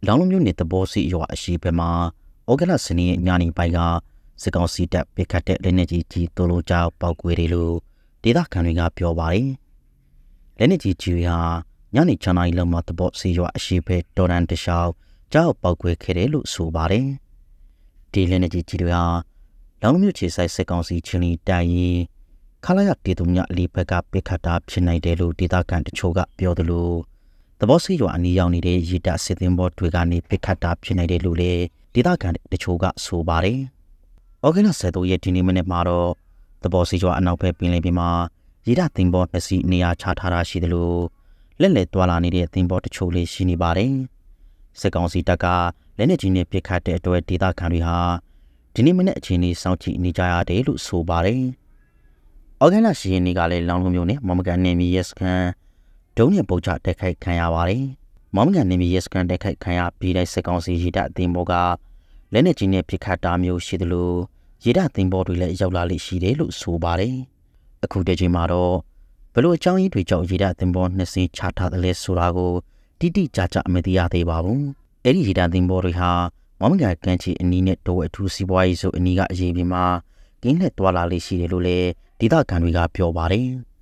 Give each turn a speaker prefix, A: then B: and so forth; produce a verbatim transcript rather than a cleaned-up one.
A: လောင်လုံးမျိုးနဲ့တဘောစီရွာအရှိဘက်မှာဩဂလစနေညာနေပိုင်ကစစ်ကောင်စီတပ်ပစ်ခတ်တဲ့လက်နက်ကြီးကြီးတိုးလို့ကြောက်ပောက်ကွေတွေလို့ဒေသခံတွေကပြောပါတယ်လက်နက်ကြီးကြီးဟာညနေချနိုင်လောက်မှာတဘောစီရွာအရှိဘက်တော်ရန်တလျှောက်ကြောက်ပောက်ကွေခဲ့တယ်လို့ဆိုပါတယ်ဒီလက်နက်ကြီးကြီးတွေဟာလောင်လုံးမျိုးခြေဆိုင်စစ်ကောင်စီချင်းလီတိုင်ရင်ခလာရတေသူမြလေးဘက်ကပစ်ခတ်တာဖြစ်နိုင်တယ်လို့ဒေသခံတချို့ကပြောတယ်လို့တဘောစီရွာအနီးရောက်နေတဲ့ရေတပ်စစ်သင်္ဘောတွေကနေပစ်ခတ်တာဖြစ်နိုင်တယ်လို့လည်းဒေသခံတချို့ကဆိုပါတယ်။ဩဂုတ်လဆယ်သုံးရက်ဒီနေ့မနေ့မှာတော့တဘောစီရွာအနောက်ဘက်ပင်လယ်ပြင်မှာရေတပ်သင်္ဘောနှစ်စီးနေရာချထားတာရှိတယ်လို့လက်လက်တွာလာနေတဲ့သင်္ဘောတချို့လေးရှိနေပါတယ်။စစ်ကောင်စီတပ်ကလက်နက်ကြီးနဲ့ပစ်ခတ်တဲ့အတွက်ဒေသခံတွေဟာဒီနေ့မနေ့အချိန်လေးစောင့်ကြည့်နေကြရတယ်လို့ဆိုပါတယ်။ဩဂုတ်လရှင်းနေ့ကလည်းလောင်လုံးမျိုးနဲ့မမကန်နေမီရက်စကန်ဒုံးနဲ့ပုတ်ချတက်ခိုက်ခံရပါတယ်။မောင်ကန်နေမီရက်စကန်တက်ခိုက်ခံရပြီးတဲ့စစ်ကောင်စီရေတပ်အသင်းဘောကလက်နက်ကြီးနဲ့ပစ်ခတ်တာမျိုးရှိတယ်လို့ရေတပ်အသင်းဘောတွေလည်းရောက်လာလိမ့်ရှိတယ်လို့ဆိုပါတယ်။အခုတချိန်မှာတော့ဘလို့အကြောင်းရင်းတွေကြောင့်ရေတပ်အသင်းဘောနှစ်စီးချထားတယ်လဲဆိုတာကိုတိတိကျကျမသိရသေးပါဘူး။အဲ့ဒီရေတပ်အသင်းဘောတွေဟာမောင်ကန်ကန်ချီအနီးနဲ့တိုးအထူးစီးပွားရေးဆိုအနီးကအရေးပြမှာကင်းနဲ့တွာလာလိမ့်ရှိတယ်လို့လည်းဒေသခံတွေကပြောပါတယ်။